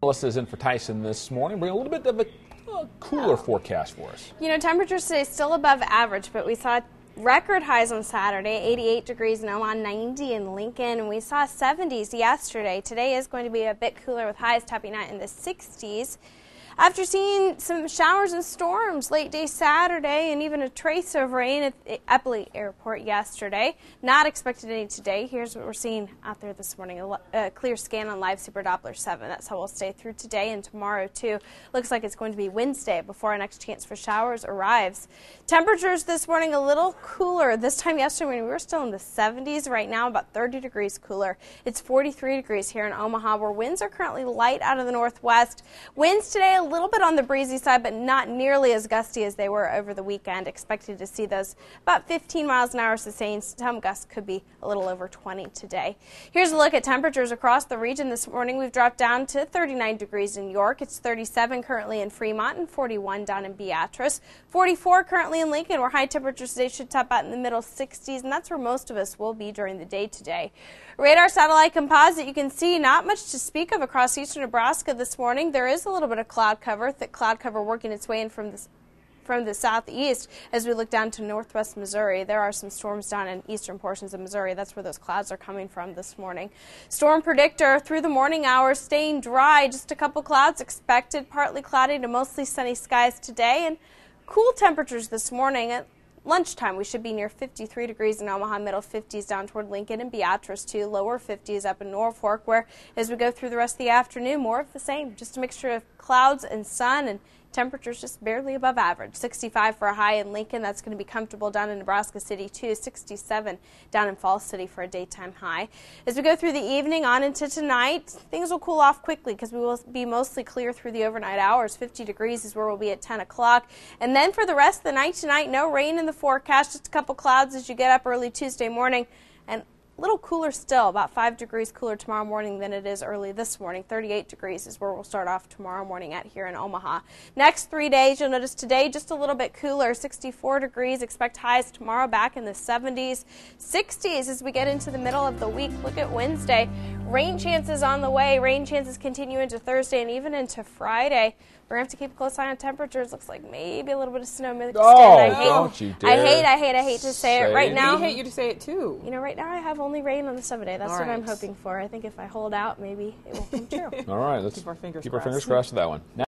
Melissa is in for Tyson this morning, bringing a little bit of a cooler forecast for us. You know, temperatures today still above average, but we saw record highs on Saturday, 88 degrees in Omaha, 90 in Lincoln, and we saw 70s yesterday. Today is going to be a bit cooler with highs topping out in the 60s. After seeing some showers and storms late day Saturday and even a trace of rain at Eppley Airport yesterday, not expected any today. Here's what we're seeing out there this morning, a clear scan on Live Super Doppler 7. That's how we'll stay through today and tomorrow too. Looks like it's going to be Wednesday before our next chance for showers arrives. Temperatures this morning a little cooler. This time yesterday when we were still in the 70s, right now about 30 degrees cooler. It's 43 degrees here in Omaha, where winds are currently light out of the northwest. Winds today a little bit on the breezy side, but not nearly as gusty as they were over the weekend. Expected to see those about 15 miles an hour sustained. Some gusts could be a little over 20 today. Here's a look at temperatures across the region this morning. We've dropped down to 39 degrees in York. It's 37 currently in Fremont and 41 down in Beatrice. 44 currently in Lincoln, where high temperatures today should top out in the middle 60s, and that's where most of us will be during the day today. Radar satellite composite, you can see not much to speak of across eastern Nebraska this morning. There is a little bit of cloud cover, thick cloud cover working its way in from the southeast as we look down to northwest Missouri. There are some storms down in eastern portions of Missouri. That's where those clouds are coming from this morning. Storm predictor through the morning hours staying dry. Just a couple clouds expected, partly cloudy to mostly sunny skies today, and cool temperatures this morning. At lunchtime, we should be near 53 degrees in Omaha, middle 50s down toward Lincoln and Beatrice too, lower 50s up in Norfolk, where as we go through the rest of the afternoon, more of the same. Just a mixture of clouds and sun, and temperatures just barely above average. 65 for a high in Lincoln. That's going to be comfortable down in Nebraska City too. 67 down in Falls City for a daytime high. As we go through the evening on into tonight, things will cool off quickly because we will be mostly clear through the overnight hours. 50 degrees is where we'll be at 10 o'clock. And then for the rest of the night tonight, no rain in the forecast, just a couple clouds as you get up early Tuesday morning. And a little cooler still, about 5 degrees cooler tomorrow morning than it is early this morning. 38 degrees is where we'll start off tomorrow morning at here in Omaha. Next 3 days, you'll notice today just a little bit cooler, 64 degrees. Expect highs tomorrow back in the 70s, 60s as we get into the middle of the week. Look at Wednesday. Rain chances on the way. Rain chances continue into Thursday and even into Friday. We're going to have to keep a close eye on temperatures. Looks like maybe a little bit of snow mixed in. Don't you dare. I hate to say it right now. We hate you to say it too. You know, right now I have only rain on the 7th day. That's what I'm hoping for. I think if I hold out, maybe it will come true. All right, let's keep our fingers crossed with that one.